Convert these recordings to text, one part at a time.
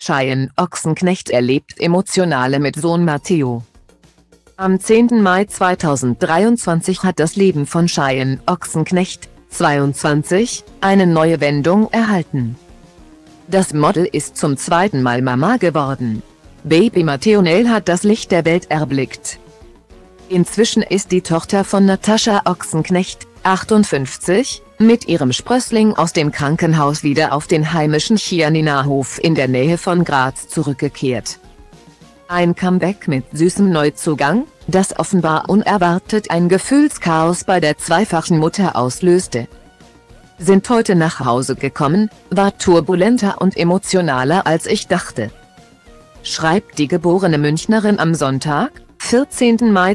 Cheyenne Ochsenknecht erlebt Emotionale mit Sohn Matteo. Am 10. Mai 2023 hat das Leben von Cheyenne Ochsenknecht, 22, eine neue Wendung erhalten. Das Model ist zum zweiten Mal Mama geworden. Baby Matteo Nell hat das Licht der Welt erblickt. Inzwischen ist die Tochter von Natascha Ochsenknecht, 58, mit ihrem Sprössling aus dem Krankenhaus wieder auf den heimischen Chianina-Hof in der Nähe von Graz zurückgekehrt. Ein Comeback mit süßem Neuzugang, das offenbar unerwartet ein Gefühlschaos bei der zweifachen Mutter auslöste. Sind heute nach Hause gekommen, war turbulenter und emotionaler als ich dachte. Schreibt die geborene Münchnerin am Sonntag, 14. Mai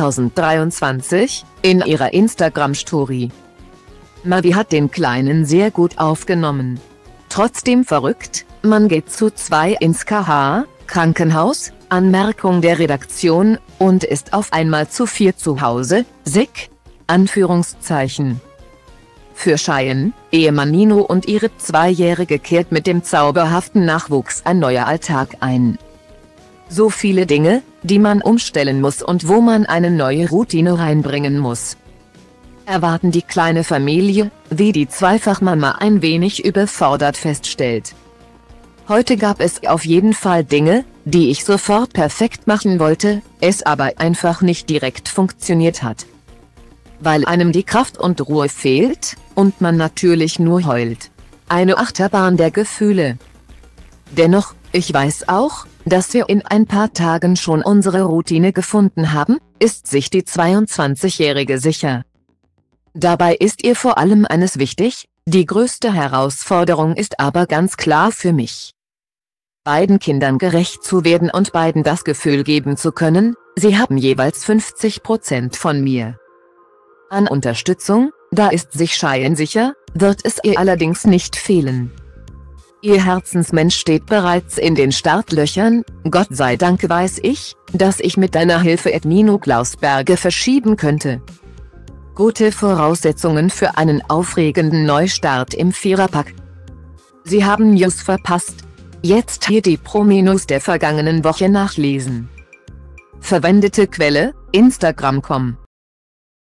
2023, in ihrer Instagram-Story. Mavi hat den Kleinen sehr gut aufgenommen. Trotzdem verrückt, man geht zu 2 ins Krankenhaus, Anmerkung der Redaktion, und ist auf einmal zu 4 zu Hause, sick? Anführungszeichen. Für Cheyenne, Ehemann Nino und ihre 2-Jährige kehrt mit dem zauberhaften Nachwuchs ein neuer Alltag ein. So viele Dinge, die man umstellen muss und wo man eine neue Routine reinbringen muss. Erwarten die kleine Familie, wie die Zweifachmama ein wenig überfordert feststellt. Heute gab es auf jeden Fall Dinge, die ich sofort perfekt machen wollte, es aber einfach nicht direkt funktioniert hat. Weil einem die Kraft und Ruhe fehlt, und man natürlich nur heult. Eine Achterbahn der Gefühle. Dennoch, ich weiß auch, dass wir in ein paar Tagen schon unsere Routine gefunden haben, ist sich die 22-Jährige sicher. Dabei ist ihr vor allem eines wichtig: die größte Herausforderung ist aber ganz klar für mich, beiden Kindern gerecht zu werden und beiden das Gefühl geben zu können, sie haben jeweils 50% von mir. An Unterstützung, da ist sich Cheyenne sicher, wird es ihr allerdings nicht fehlen. Ihr Herzensmensch steht bereits in den Startlöchern, Gott sei Dank weiß ich, dass ich mit deiner Hilfe Nino Klausberge verschieben könnte. Gute Voraussetzungen für einen aufregenden Neustart im Viererpack. Sie haben News verpasst? Jetzt hier die Promi-News der vergangenen Woche nachlesen. Verwendete Quelle: Instagram.com